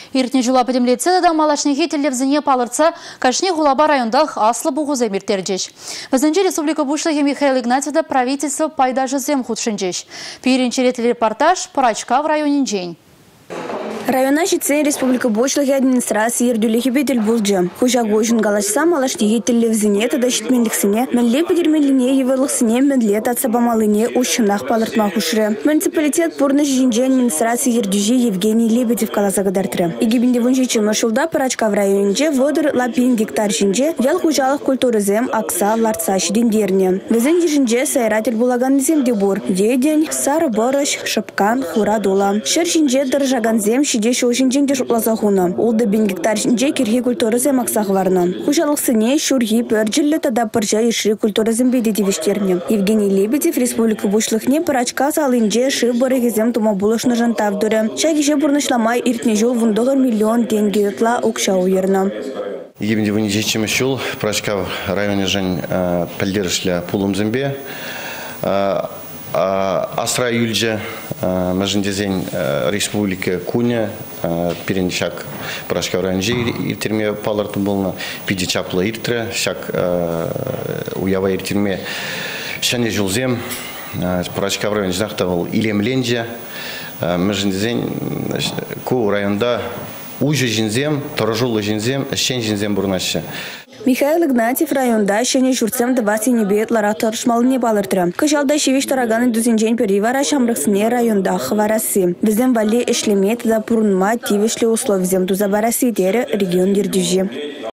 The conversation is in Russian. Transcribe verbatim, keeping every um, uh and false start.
Иртне жула подемлеце да малашнехи телевзіне палырца кашне гулаба райондах аслы буғуза миртердеш. Візінже Республика Бушлығы Михаил Игнатьевда правительство пайда жызем худшынжеш. Пиренчеретли репортаж Парачка в районе Джень. Района житсен Республика Бушлығы администрации ердулехи бетел булджы. Хужа гожын галашса малаштеги телевзіне тада шитмендіксіне, мәнле педермеліне еверлықсіне мәнле татсабамалыне ушынақ палыртма хушры. Муниципалитет пурны жинже администрации ердужи Евгений Лебедев каласагадартыры. Игибінде вунжи чымышылда Парачка в районже водыр лапин гектар жинже ял хужалық культурызем акса ларца шидендерне. Везен жинже сайратель булаган земде бур. Еден, сары борыш, шыпкан, хура дола. Шыр жинже дыржаган зем Шиде шоушинжен дешлаза хуна. Улды бин гектар жинже кирхи культурызы максах варна. Хужалықсыне шурхи пөрджилі тада пыржа ешри культурызым бедедевиштерне. Евгений Лебедев Республика Бушлықне Парачка салынже ши барыгезем тума булышны жантавдыры. Шагиже бурнышламай иртне жол вундогар миллион тенге ютла укша уерна. Ебінде вынеже чемешул Парачка в районе жен пәлдерішля пулым зембе. Асра юльже мәжіндезен республика Куня переншак Парачка в районе иртерме палырты болна пиде чаплы иртре шак уява иртерме шане жулзем Парачка в районе жнақтавыл илемленже мәжіндезен ку районда Ужы жинзем, торжулы жинзем, шен жинзем бурнашы. Михаил Игнатьев районда шене журцем двадцать небет лара торшмалыне балыртыры. Кышалда шевеш тараганы дүзінжен перивара шамрықсыне районда хварасы. Бізден вали эшлемет да пурнма тивешлі условзем туза барасы дері регион дердюжи.